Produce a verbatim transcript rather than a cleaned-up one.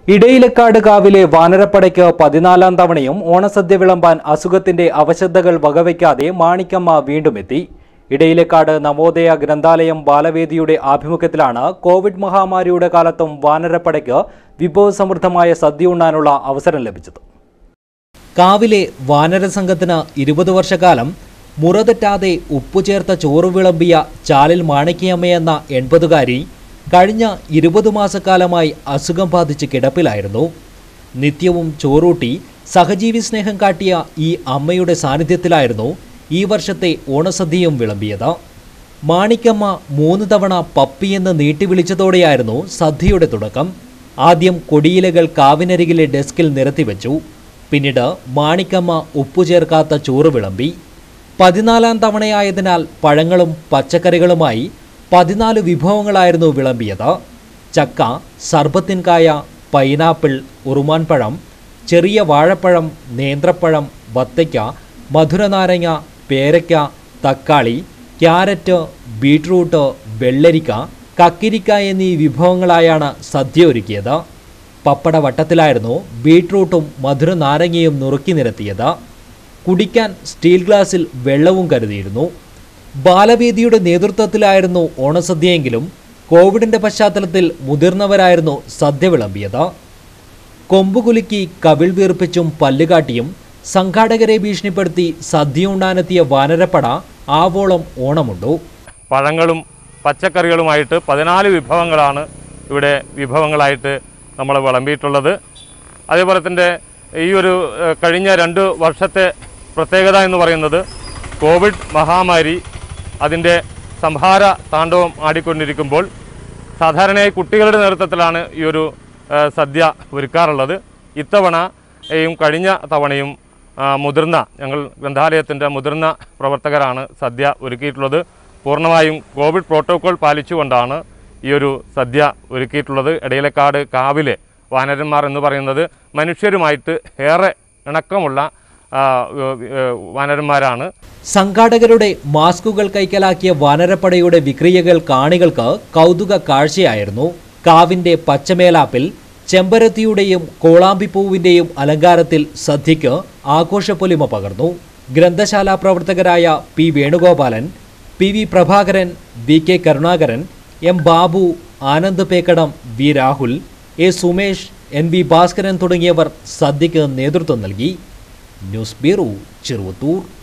ഇടയിലക്കാട് കാവിലെ വാനരപ്പടയ്ക്ക് പതിനാലാം തവണയും ഓണസദ്യ വിളമ്പാൻ അസുഖത്തിന്റെ അവശതകൾ വകവയ്ക്കാതെ മാണിക്കമ്മ വീണ്ടുമെത്തി. ഇടയിലക്കാട് നവോദയ ഗ്രന്ഥാലയം ബാലവേദിയുടെ ആഭിമുഖ്യത്തിലാണ് കോവിഡ് മഹാമാരിയുടെ കാലത്തും വാനരപ്പടയ്ക്ക് വിഭവസമൃദ്ധമായ സദ്യ ഉണ്ണാനുള്ള അവസരം ലഭിച്ചത്. കാവിലെ വാനരസംഘത്തിന് ഇരുപത് വർഷക്കാലം മുറതെറ്റാതെ ഉപ്പുചേർത്ത ചോറ് വിളമ്പിയ ചാലിൽ മാണിക്കമ്മയെന്ന എൺപതുകാരി കഴിഞ്ഞ ഇരുപത് മാസക്കാലമായി അസുഖം ബാധിച്ച് കിടപ്പിലായിരുന്നു. നിത്യവും ചോറൂട്ടി സഹജീവി സ്നേഹം കാട്ടിയ ഈ അമ്മയുടെ സാന്നിധ്യത്തിലായിരുന്നു ഈ വർഷത്തെ ഓണസദ്യയും വിളമ്പിയത്. മാണിക്കമ്മ മൂന്ന് തവണ പപ്പിയെന്ന് നീട്ടിവിളിച്ചതോടെയായിരുന്നു സദ്യയുടെ തുടക്കം. ആദ്യം കൊടിയിലകൾ കാവിനരികിലെ ഡെസ്കിൽ നിരത്തിവെച്ചു. പിന്നീട് മാണിക്കമ്മ ഉപ്പു ചേർക്കാത്ത ചോറ് വിളമ്പി. പതിനാലാം തവണയായതിനാൽ പഴങ്ങളും പച്ചക്കറികളുമായി പതിനാല് വിഭവങ്ങളായിരുന്നു വിളമ്പിയത്. ചക്ക, സർബത്തിൻകായ, പൈനാപ്പിൾ, ഉറുമാൻപഴം, ചെറിയ വാഴപ്പഴം, നേന്ത്രപ്പഴം, വത്തയ്ക്ക, മധുരനാരങ്ങ, പേരയ്ക്ക, തക്കാളി, ക്യാരറ്റ്, ബീട്രൂട്ട്, വെള്ളരിക്ക, കക്കിരിക്ക എന്നീ വിഭവങ്ങളായാണ് സദ്യ ഒരുക്കിയത്. പപ്പട വട്ടത്തിലായിരുന്നു ബീട്രൂട്ടും മധുരനാരങ്ങയും നുറുക്കി നിരത്തിയത്. കുടിക്കാൻ സ്റ്റീൽ ഗ്ലാസിൽ വെള്ളവും കരുതിയിരുന്നു. ബാലവേദിയുടെ നേതൃത്വത്തിലായിരുന്നു ഓണസദ്യയെങ്കിലും കോവിഡിന്റെ പശ്ചാത്തലത്തിൽ മുതിർന്നവരായിരുന്നു സദ്യ വിളമ്പിയത്. കൊമ്പുകുലുക്കി കവിൾ വീർപ്പിച്ചും പല്ലുകാട്ടിയും സംഘാടകരെ ഭീഷണിപ്പെടുത്തി സദ്യ ഉണ്ണാനെത്തിയ വാനരപ്പട ആവോളം ഓണമുണ്ടു. പഴങ്ങളും പച്ചക്കറികളുമായിട്ട് പതിനാല് വിഭവങ്ങളാണ് ഇവിടെ വിഭവങ്ങളായിട്ട് നമ്മൾ വിളമ്പിയിട്ടുള്ളത്. അതേപോലെ തന്നെ ഈ ഒരു കഴിഞ്ഞ രണ്ട് വർഷത്തെ പ്രത്യേകത എന്ന് പറയുന്നത് കോവിഡ് മഹാമാരി അതിൻ്റെ സംഹാര താണ്ഡവം ആടിക്കൊണ്ടിരിക്കുമ്പോൾ സാധാരണയായി കുട്ടികളുടെ നേതൃത്വത്തിലാണ് ഈ ഒരു സദ്യ ഒരുക്കാറുള്ളത്. ഇത്തവണയും കഴിഞ്ഞ തവണയും മുതിർന്ന ഞങ്ങൾ ഗ്രന്ഥാലയത്തിൻ്റെ മുതിർന്ന പ്രവർത്തകരാണ് സദ്യ ഒരുക്കിയിട്ടുള്ളത്. പൂർണ്ണമായും കോവിഡ് പ്രോട്ടോക്കോൾ പാലിച്ചുകൊണ്ടാണ് ഈ ഒരു സദ്യ ഒരുക്കിയിട്ടുള്ളത്. ഇടയിലക്കാട് കാവിലെ വാനരന്മാർ എന്ന് പറയുന്നത് മനുഷ്യരുമായിട്ട് ഏറെ ഇണക്കമുള്ള വാനരന്മാരാണ്. സംഘാടകരുടെ മാസ്കുകൾ കൈക്കലാക്കിയ വാനരപ്പടയുടെ വിക്രിയകൾ കാണികൾക്ക് കൗതുക കാഴ്ചയായിരുന്നു. കാവിന്റെ പച്ചമേലാപ്പിൽ ചെമ്പരത്തിയുടെയും കോളാമ്പിപ്പൂവിന്റെയും അലങ്കാരത്തിൽ സദ്യയ്ക്ക് ആഘോഷപ്പൊലിമ പകർന്നു. ഗ്രന്ഥശാല പ്രവർത്തകരായ P Venugopalan, P V Prabhakaran, V K Karunakaran, M Babu, Anand Pekkadam, V Rahul, A Sumesh, N V Bhaskaran തുടങ്ങിയവർ സദ്യയ്ക്ക് നേതൃത്വം നൽകി. News bureau, Cheruvathur.